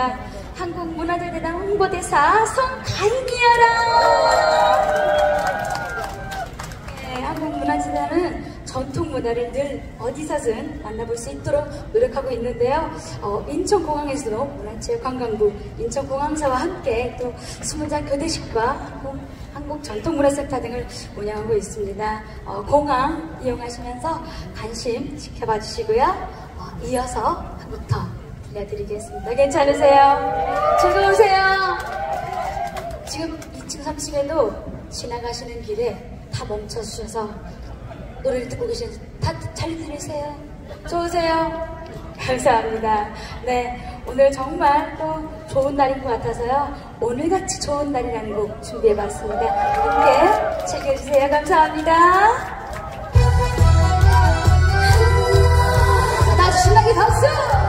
하겠습니다. 한국문화재대상 홍보대사 송가인이여라. 네, 한국문화재단은 전통 문화를 늘 어디서든 만나볼 수 있도록 노력하고 있는데요. 인천공항에서도 문화체육관광부 인천공항사와 함께 또 20장 교대식과 한국전통문화센터 등을 운영하고 있습니다. 공항 이용하시면서 관심 지켜봐 주시고요. 이어서 한 곡 더 들려드리겠습니다. 괜찮으세요? 즐거우세요? 지금 2층 3층에도 지나가시는 길에 다 멈춰주셔서 노래를 듣고 계시는데 다 잘 들으세요? 좋으세요? 감사합니다. 네, 오늘 정말 또 좋은 날인 것 같아서요. 오늘같이 좋은 날이라는 곡 준비해봤습니다. 함께 즐겨주세요. 감사합니다. 다 신나게 박수!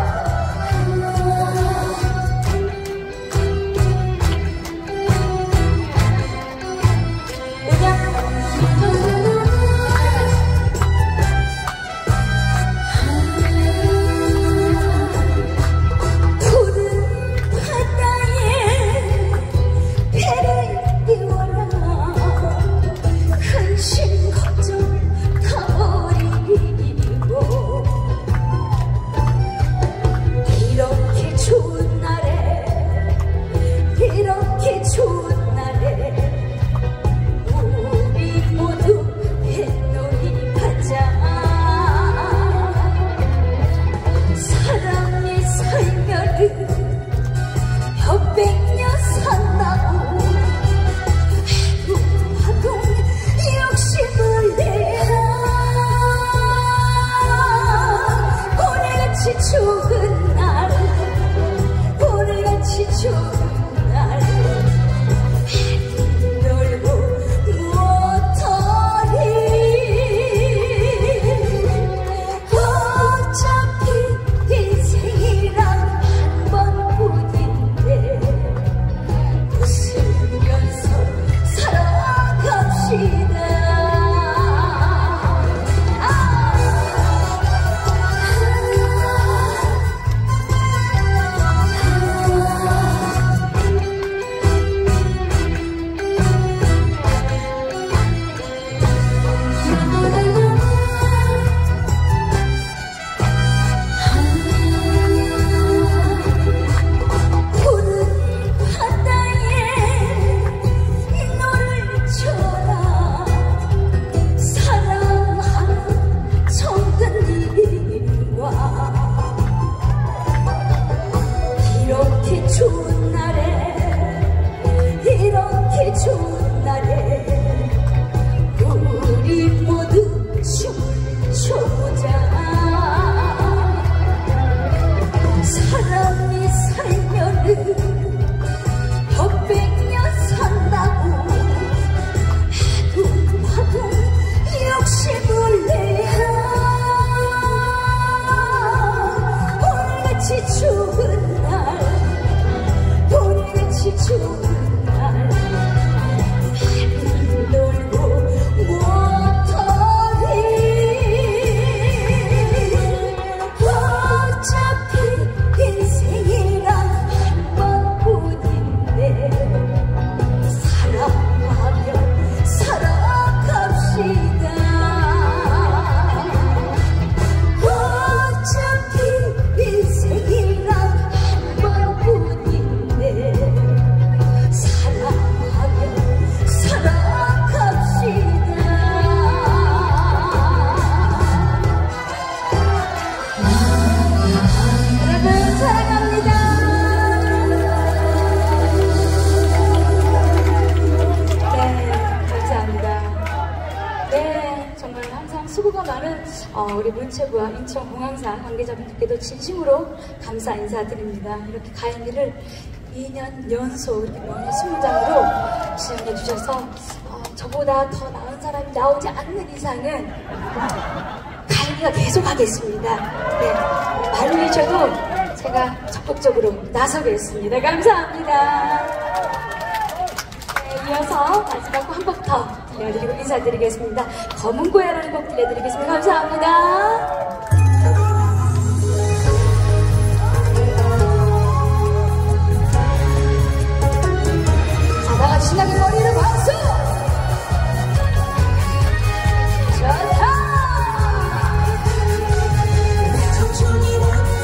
우리 문체부와 인천공항사 관계자분들께도 진심으로 감사 인사드립니다. 이렇게 가인이를 2년 연속 이렇게 명예 20장으로 지정해 주셔서 저보다 더 나은 사람이 나오지 않는 이상은 가인이가 계속 하겠습니다. 네, 말을 주셔도 제가 적극적으로 나서겠습니다. 감사합니다. 네, 이어서 마지막 한 곡 더 들려드리고 인사드리겠습니다. 검은 고야라는 곡 들려드리겠습니다. 감사합니다. 신나게 머리를 박수! 좋다! 청춘이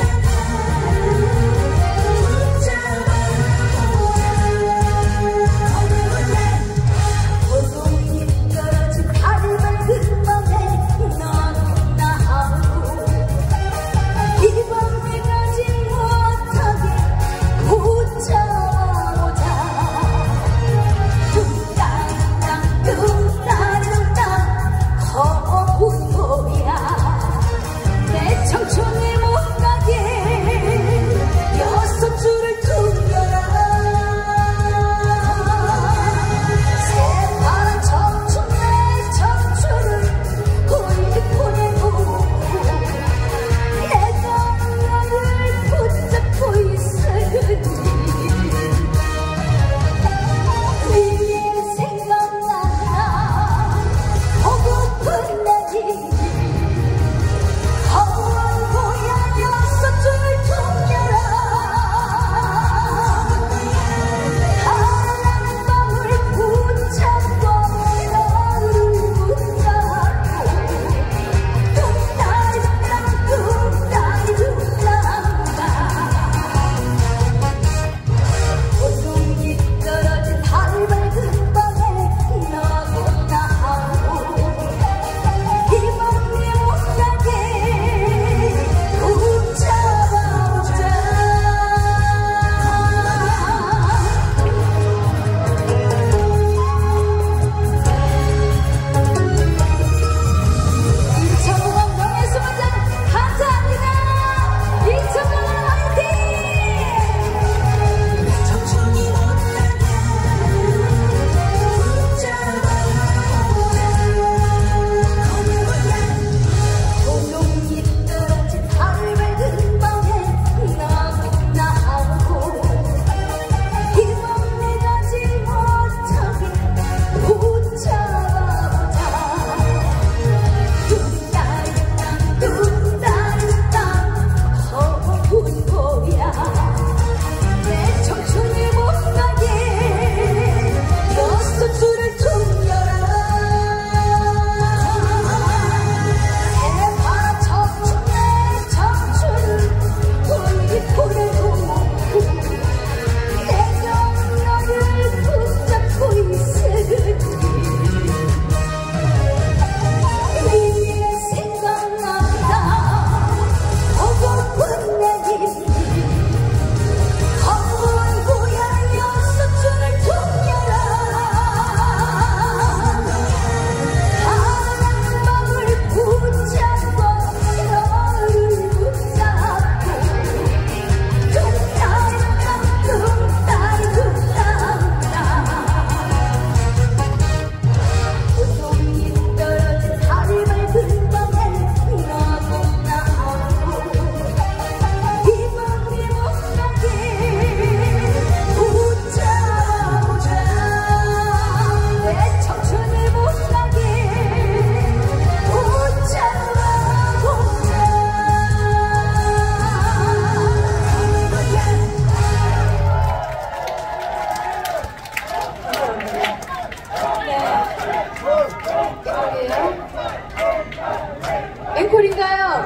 앵콜인가요?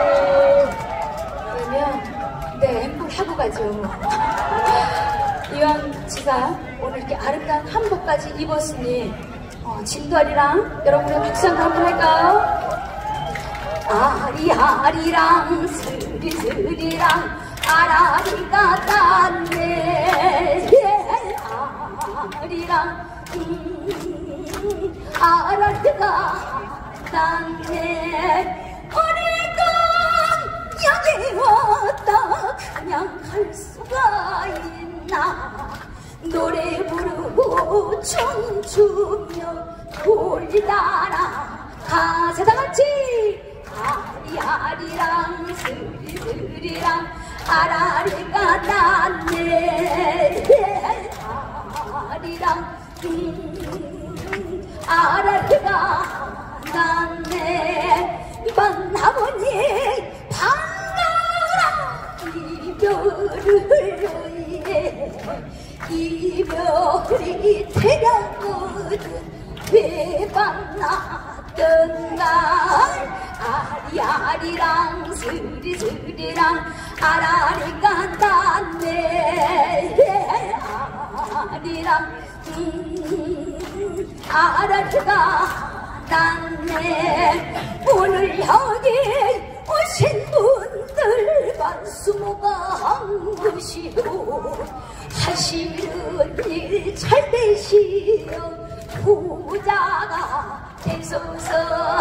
그러면 네, 앵콜 하고 가죠. 이왕 지사 오늘 이렇게 아름다운 한복까지 입었으니 진도아리랑 여러분의 박수 한번 할까요? 아리아리랑 스리스리랑 아라리가 땄네. 아리랑 아라리가 땄네. 오늘도 여기 왔다 그냥 갈 수가 있나. 노래 부르고 춤추며 돌다나 가세 다같이 아리아리랑 스리스리랑 아라리가 났네. 아리랑 아라리가 났네. 만나보니 반가라 이별을 위해 이별이 태양거든 외박 났던 날 아리아리랑 스리스리랑 아라리가 났네 아리랑 아라리가 났네 오늘 여기 오신 분들 만수모가 한 것이요 하시는 일 잘 되시오 부자가 되소서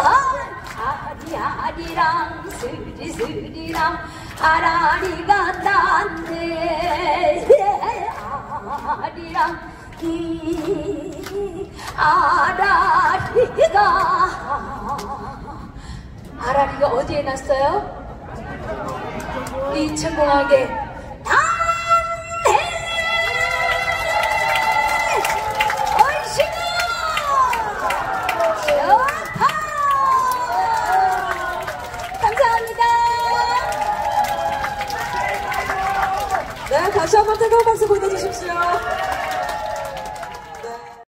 아리아리랑 스리스리랑 아라리가 났네 아리랑 아라리가 어디에 났어요? 이천공항에 난해 얼씨구 좋다 감사합니다. 네, 다시 한번 뜨거운 박수 보내주십시오.